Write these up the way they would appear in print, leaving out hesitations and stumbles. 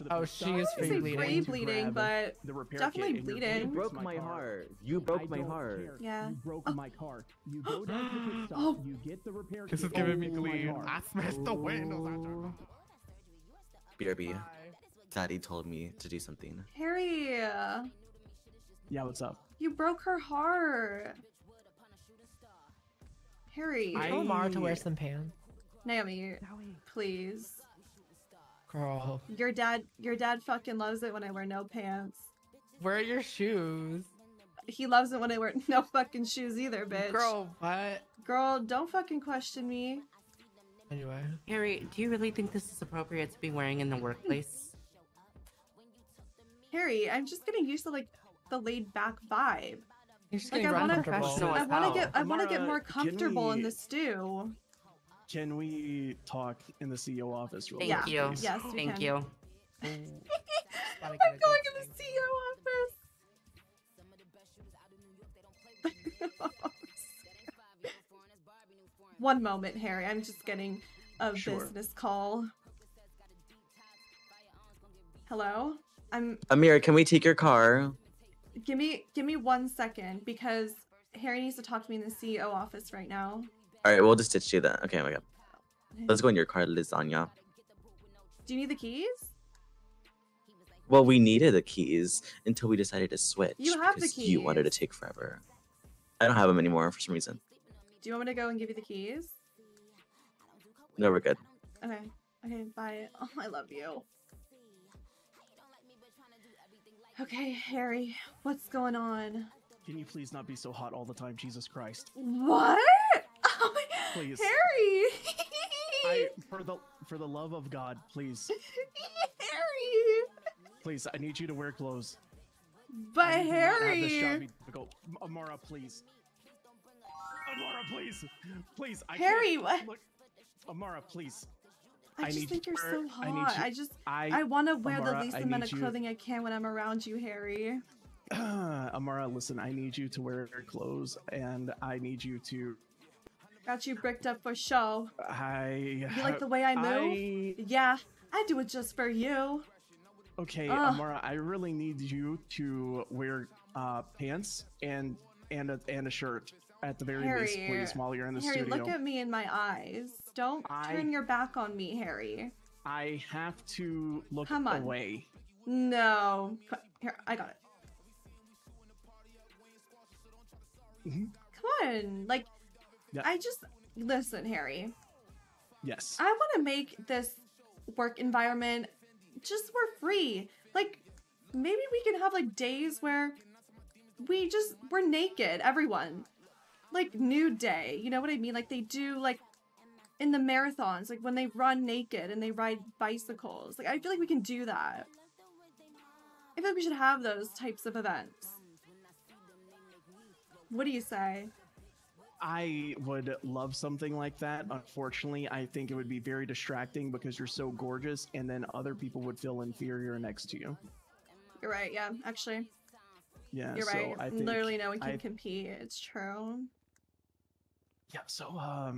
Oh, she is I free say bleeding. free bleeding, but definitely bleeding. You broke my heart. You broke my heart. Yeah. You broke my car. You go down to the pit stop. Oh. You get the repair. This is kit, giving and me you glee. my car. I smashed the windows. BRB. Daddy told me to do something. Harry, Yeah, what's up? you broke her heart. Harry. Tell Amara to wear some pants. Naomi, please. Girl, Your dad fucking loves it when I wear no pants. where are your shoes? He loves it when I wear no fucking shoes either, bitch. Girl, what? Girl, don't fucking question me. Anyway. Harry, do you really think this is appropriate to be wearing in the workplace? Harry, I'm just getting used to like the laid back vibe. You're just Like, getting I wanna- uncomfortable. I want to get Amara, more can comfortable in we- the stew. Can we talk in the CEO office real Yeah. quick? Thank you. please? Yes, we Thank can. you. I'm going in the CEO office. One moment, Harry. I'm just getting a Sure. business call. Hello? Amira, can we take your car? Give me 1 second because Harry needs to talk to me in the CEO office right now. All right, we'll just ditch you then. Okay, oh my God. Let's go in your car, lasagna. Do you need the keys? Well, we needed the keys until we decided to switch. You have the because you wanted to keys. take forever. I don't have them anymore for some reason. Do you want me to go and give you the keys? No, we're good. Okay. Okay, bye. Oh, I love you. Okay, Harry, what's going on? Can you please not be so hot all the time, Jesus Christ? What? Oh my... Please. Harry! For the love of God, please, Harry! please, I need you to wear clothes. But I do not have this Harry! shabby to go. Amara, please. Amara, please, please. I Harry, can't- what? Look, Amara, please. I just need think you you're to so wear- hot. I need you- I want to wear Amara, the least I amount need of you- clothing I can when I'm around you, Harry. Amara, listen, I need you to wear clothes, and I need you to. Got you bricked up for show. You You like the way I move? Yeah, I do it just for you. Okay, Ugh. Amara, I really need you to wear pants and a shirt at the very least, Harry, please, while you're in the Harry, studio. look at me in my eyes. Don't turn your back on me, Harry. I have to look Come on. away. No. Here, I got it. Mhm. Come on. Like, Yeah. I just... Listen, Harry. Yes. I want to make this work environment just for free. Like, maybe we can have, like, days where we're naked, everyone. Like, nude day. You know what I mean? Like, they do, like, in the marathons, like, when they run naked and they ride bicycles. Like, I feel like we can do that. I feel like we should have those types of events. What do you say? I would love something like that. Unfortunately, I think it would be very distracting because you're so gorgeous, and then other people would feel inferior next to you. You're right, yeah, actually. Yeah, You're so right. I think Literally no one can I- compete. It's true. Yeah, so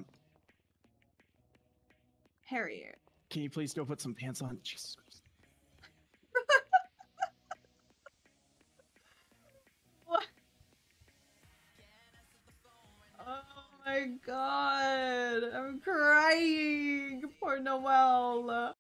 Harry. can you please go put some pants on? Jesus Christ. What? Oh my god. I'm crying. Poor Noelle.